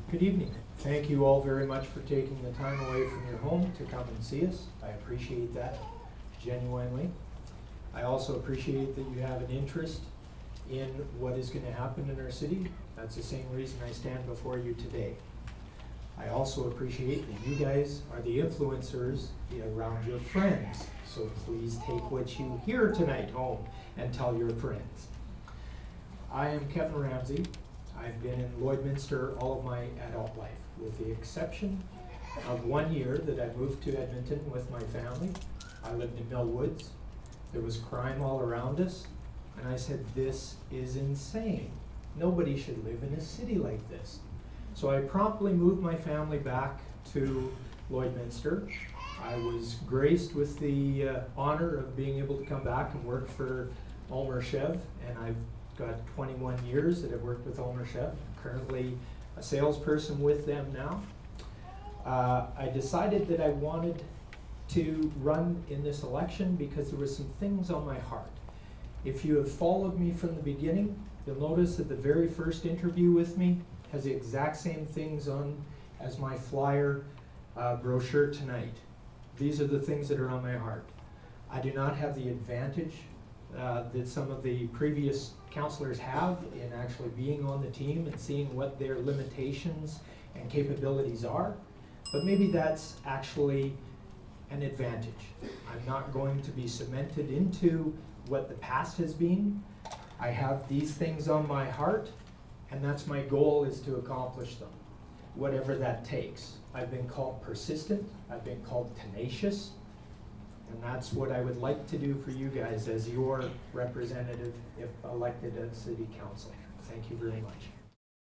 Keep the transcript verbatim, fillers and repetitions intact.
Good evening. Thank you all very much for taking the time away from your home to come and see us. I appreciate that genuinely. I also appreciate that you have an interest in what is going to happen in our city. That's the same reason I stand before you today. I also appreciate that you guys are the influencers around your friends. So please take what you hear tonight home and tell your friends. I am Kevin Ramsey. I've been in Lloydminster all of my adult life, with the exception of one year that I moved to Edmonton with my family. I lived in Mill Woods. There was crime all around us, and I said, this is insane. Nobody should live in a city like this. So I promptly moved my family back to Lloydminster. I was graced with the uh, honor of being able to come back and work for Ulmer Chev, and I've got twenty-one years that I've worked with Ulmer Chev. Currently a salesperson with them now. Uh, I decided that I wanted to run in this election because there were some things on my heart. If you have followed me from the beginning, you'll notice that the very first interview with me has the exact same things on as my flyer uh, brochure tonight. These are the things that are on my heart. I do not have the advantage uh, that some of the previous councillors have in actually being on the team and seeing what their limitations and capabilities are, but maybe that's actually an advantage. I'm not going to be cemented into what the past has been. I have these things on my heart, and that's my goal, is to accomplish them, whatever that takes. I've been called persistent, I've been called tenacious, and that's what I would like to do for you guys as your representative if elected at City Council. Thank you very much.